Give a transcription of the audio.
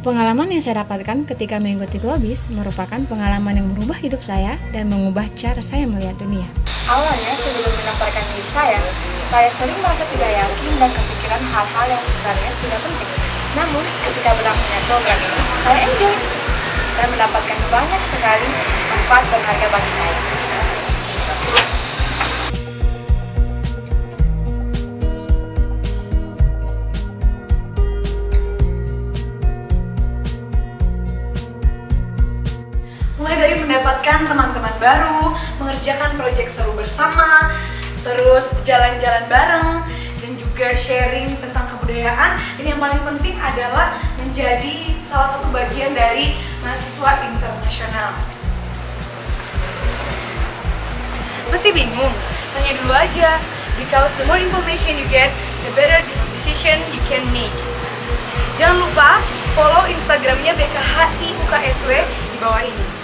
Pengalaman yang saya dapatkan ketika mengikuti GlobEEs merupakan pengalaman yang merubah hidup saya dan mengubah cara saya melihat dunia. Awalnya sebelum mendaftarkan diri saya sering merasa tidak yakin dan kepikiran hal-hal yang sebenarnya tidak penting. Namun, ketika berlangsungnya program ini, saya enjoy dan mendapatkan banyak sekali manfaat berharga bagi saya. Mulai dari mendapatkan teman-teman baru, mengerjakan proyek seru bersama, terus jalan-jalan bareng, dan juga sharing tentang kebudayaan. Dan yang paling penting adalah menjadi salah satu bagian dari mahasiswa internasional. Masih bingung? Tanya dulu aja, because the more information you get, the better decision you can make. Jangan lupa follow Instagramnya BKHI UKSW di bawah ini.